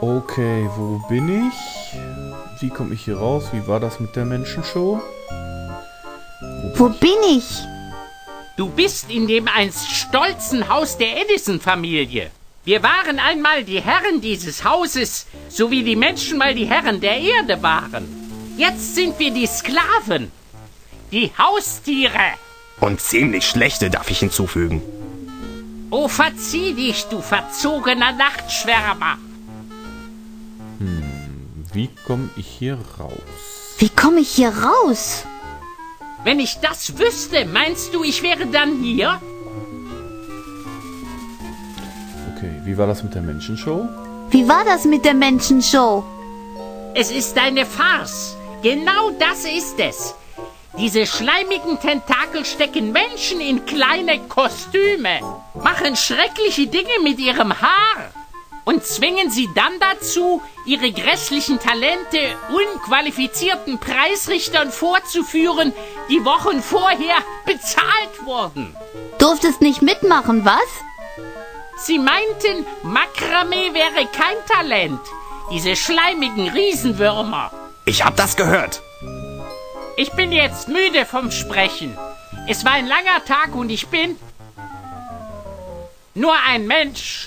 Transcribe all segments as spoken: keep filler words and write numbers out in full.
Okay, wo bin ich? Wie komme ich hier raus? Wie war das mit der Menschenshow? Wo bin ich? Du bist in dem einst stolzen Haus der Edison-Familie. Wir waren einmal die Herren dieses Hauses, so wie die Menschen mal die Herren der Erde waren. Jetzt sind wir die Sklaven, die Haustiere. Und ziemlich schlechte, darf ich hinzufügen. Oh, verzieh dich, du verzogener Nachtschwärmer. Hm, wie komme ich hier raus? Wie komme ich hier raus? Wenn ich das wüsste, meinst du, ich wäre dann hier? Okay, wie war das mit der Menschenshow? Wie war das mit der Menschenshow? Es ist eine Farce. Genau das ist es. Diese schleimigen Tentakel stecken Menschen in kleine Kostüme, machen schreckliche Dinge mit ihrem Haar und zwingen sie dann dazu, ihre grässlichen Talente unqualifizierten Preisrichtern vorzuführen, die Wochen vorher bezahlt wurden. Durftest nicht mitmachen, was? Sie meinten, Makramee wäre kein Talent. Diese schleimigen Riesenwürmer. Ich hab das gehört. Ich bin jetzt müde vom Sprechen. Es war ein langer Tag und ich bin nur ein Mensch.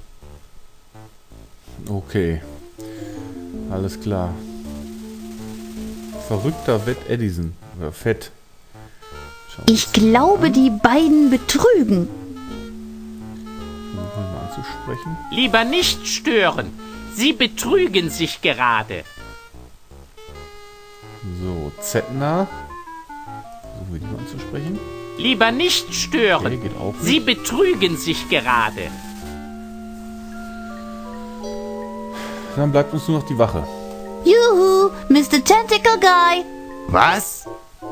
Okay, alles klar. Verrückter Wett Edison. Oder Fett. Schauen wir Ich uns glaube, die beiden betrügen. mal mal anzusprechen. Lieber nicht stören. Sie betrügen sich gerade. So, Zettner. Versuchen wir die mal anzusprechen. Lieber nicht stören. Okay, geht auch nicht. Sie betrügen sich gerade. Dann bleibt uns nur noch die Wache. Juhu, Mister Tentacle Guy. Was?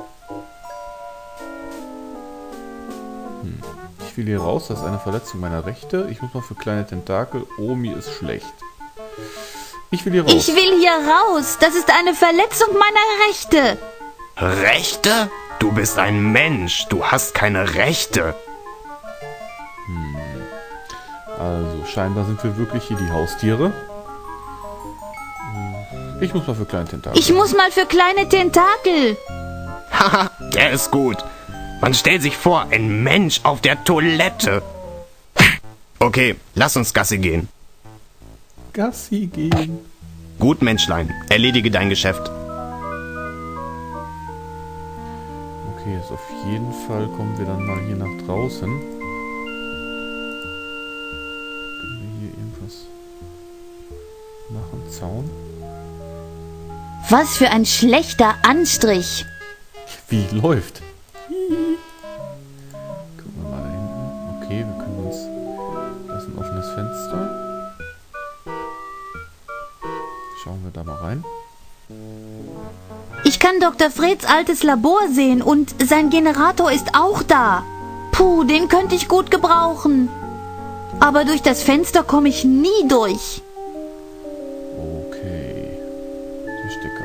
Ich will hier raus, das ist eine Verletzung meiner Rechte. Ich muss mal für kleine Tentakel. Oh, mir ist schlecht. Ich will hier raus. Ich will hier raus. Das ist eine Verletzung meiner Rechte. Rechte? Du bist ein Mensch. Du hast keine Rechte. Also, scheinbar sind wir wirklich hier die Haustiere. Ich muss mal für kleine Tentakel. Ich muss mal für kleine Tentakel. Haha, der ist gut. Man stellt sich vor, ein Mensch auf der Toilette. Okay, lass uns Gassi gehen. Gassi gehen. Gut, Menschlein, erledige dein Geschäft. Okay, jetzt auf jeden Fall kommen wir dann mal hier nach draußen. Können wir hier irgendwas machen? Zaun? Was für ein schlechter Anstrich. Wie läuft? Gucken wir mal da hinten. Okay, wir können uns... Das ist ein offenes Fenster. Schauen wir da mal rein. Ich kann Doktor Freds altes Labor sehen und sein Generator ist auch da. Puh, den könnte ich gut gebrauchen. Aber durch das Fenster komme ich nie durch. Okay. Der Stecker.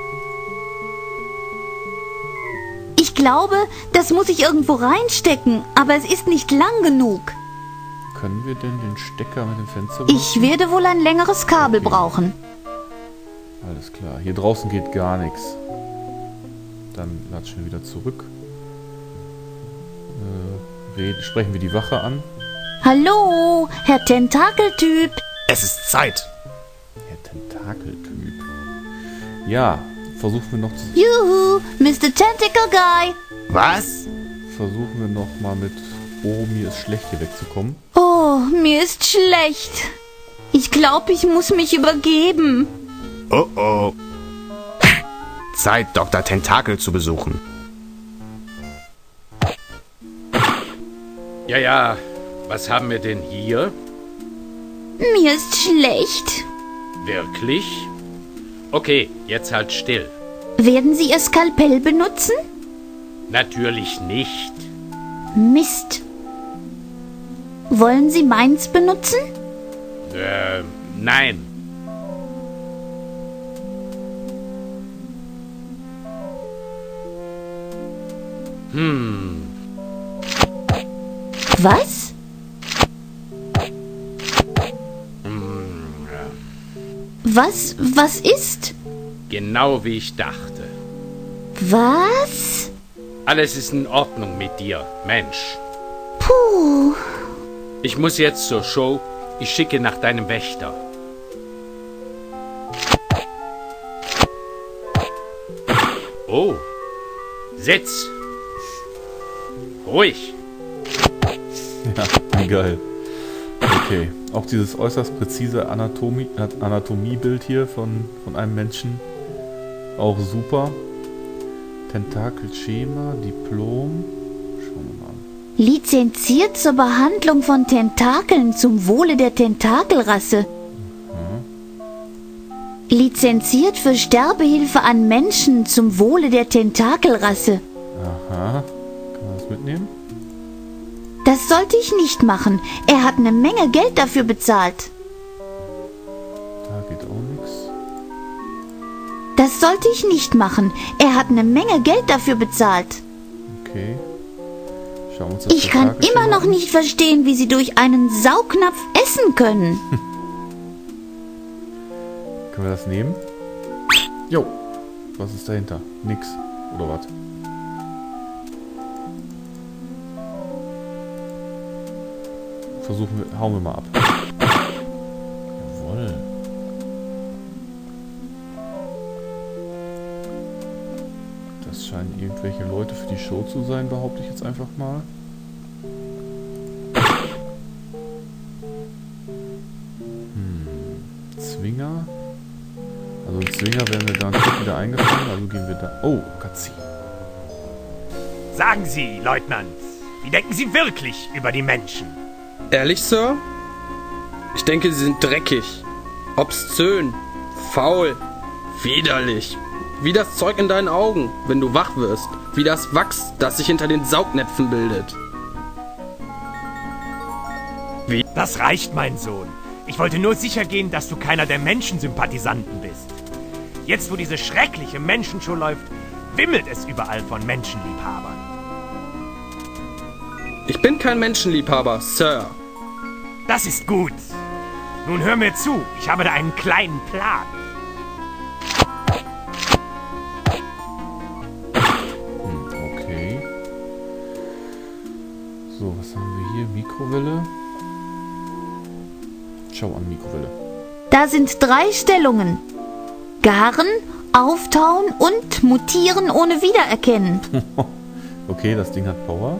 Ich glaube, das muss ich irgendwo reinstecken, aber es ist nicht lang genug. Können wir denn den Stecker mit dem Fenster benutzen? Ich werde wohl ein längeres Kabel Okay. brauchen. Alles klar. Hier draußen geht gar nichts. Dann latschen wir wieder zurück. Äh, reden, sprechen wir die Wache an. Hallo, Herr Tentakeltyp. Es ist Zeit. Der Tentakeltyp. Ja, versuchen wir noch zu, Juhu, Mister Tentacle Guy. Was? versuchen wir noch mal mit Oh, mir ist schlecht hier wegzukommen. Oh, mir ist schlecht. Ich glaube, ich muss mich übergeben. Oh oh. Zeit, Doktor Tentakel zu besuchen. Ja, ja. Was haben wir denn hier? Mir ist schlecht. Wirklich? Okay, jetzt halt still. Werden Sie Ihr Skalpell benutzen? Natürlich nicht. Mist. Wollen Sie meins benutzen? Äh, nein. Hm. Was? Hm. Was, was ist? Genau wie ich dachte. Was? Alles ist in Ordnung mit dir, Mensch. Puh. Ich muss jetzt zur Show. Ich schicke nach deinem Wächter. Oh, Sitz. Ruhig. Ja, geil. Okay, auch dieses äußerst präzise Anatomie, Anatomiebild hier von, von einem Menschen. Auch super. Tentakelschema, Diplom. Schauen wir mal an. Lizenziert zur Behandlung von Tentakeln zum Wohle der Tentakelrasse. Lizenziert für Sterbehilfe an Menschen zum Wohle der Tentakelrasse. Aha. Kann man das mitnehmen? Das sollte ich nicht machen. Er hat eine Menge Geld dafür bezahlt. Da geht auch nichts. Das sollte ich nicht machen. Er hat eine Menge Geld dafür bezahlt. Okay. Schauen wir uns das Ich kann Tentakelschema immer noch an. nicht verstehen, wie sie durch einen Saugnapf essen können. Können wir das nehmen? Jo. Was ist dahinter? Nix. Oder was? Versuchen wir, hauen wir mal ab. Jawohl. Das scheinen irgendwelche Leute für die Show zu sein, behaupte ich jetzt einfach mal. Hm. Zwinger. Also ein Zwinger werden wir garantiert wieder eingefangen, also gehen wir da... Oh, Katzi. Sagen Sie, Leutnant, wie denken Sie wirklich über die Menschen? Ehrlich, Sir? Ich denke, sie sind dreckig, obszön, faul, widerlich. Wie das Zeug in deinen Augen, wenn du wach wirst. Wie das Wachs, das sich hinter den Saugnäpfen bildet. Wie? Das reicht, mein Sohn. Ich wollte nur sicher gehen, dass du keiner der Menschensympathisanten bist. Jetzt, wo diese schreckliche Menschenshow läuft, wimmelt es überall von Menschenliebhabern. Ich bin kein Menschenliebhaber, Sir. Das ist gut. Nun hör mir zu, ich habe da einen kleinen Plan. Hm, okay. So, was haben wir hier? Mikrowelle. Schau an, Mikrowelle. Da sind drei Stellungen. Garen, auftauen und mutieren ohne Wiedererkennen. Okay, das Ding hat Power.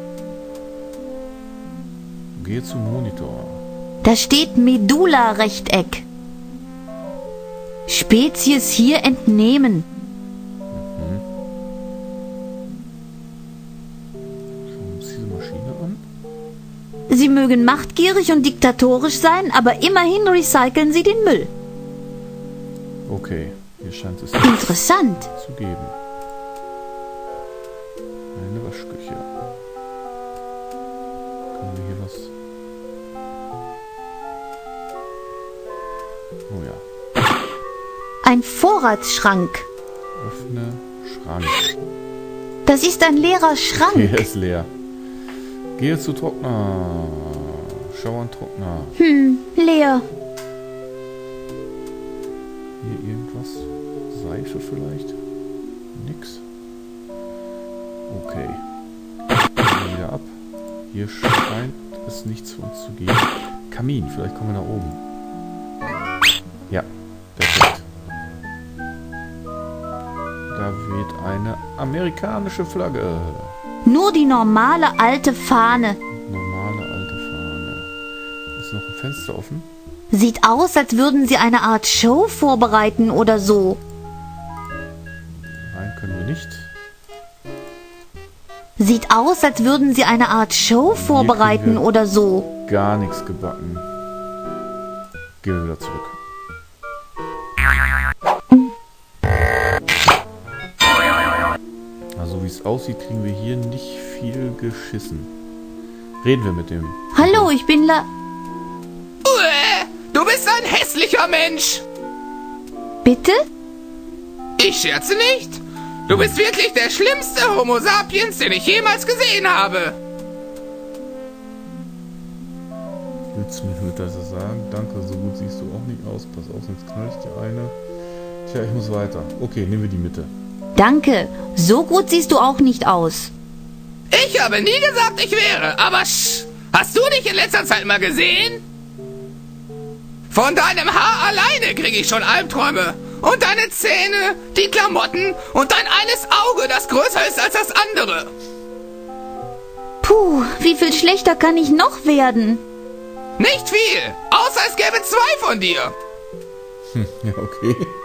Gehe zum Monitor. Da steht Medulla-Rechteck. Spezies hier entnehmen. Schauen wir uns diese Maschine an. Sie mögen machtgierig und diktatorisch sein, aber immerhin recyceln sie den Müll. Okay, hier scheint es Interessant. zu geben. Eine Waschküche. Können wir hier was... Oh ja. Ein Vorratsschrank. Öffne Schrank. Das ist ein leerer Hier Schrank. ist leer. Gehe zu Trockner. Schau an Trockner. Hm, leer. Hier irgendwas? Seife vielleicht? Nix. Okay. Gehen wir wieder ab. Hier scheint es nichts für uns zu geben. Kamin, vielleicht kommen wir nach oben. Ja, perfekt. Da weht eine amerikanische Flagge. Nur die normale alte Fahne. Normale alte Fahne. Ist noch ein Fenster offen? Sieht aus, als würden sie eine Art Show vorbereiten oder so. Rein können wir nicht. Sieht aus, als würden sie eine Art Show vorbereiten wir- oder so. Gar nichts gebacken. Gehen wir wieder zurück. Also wie es aussieht, kriegen wir hier nicht viel geschissen. Reden wir mit dem. Hallo, ich bin La... Du bist ein hässlicher Mensch. Bitte? Ich scherze nicht. Du bist wirklich der schlimmste Homo sapiens, den ich jemals gesehen habe. Willst du mir damit das sagen? Danke, so gut siehst du auch nicht aus. Pass auf, sonst knall ich dir eine. Tja, ich muss weiter. Okay, nehmen wir die Mitte. Danke. So gut siehst du auch nicht aus. Ich habe nie gesagt, ich wäre, aber sch, hast du dich in letzter Zeit mal gesehen? Von deinem Haar alleine kriege ich schon Albträume. Und deine Zähne, die Klamotten und dein eines Auge, das größer ist als das andere. Puh, wie viel schlechter kann ich noch werden? Nicht viel, außer es gäbe zwei von dir. Hm, ja, okay.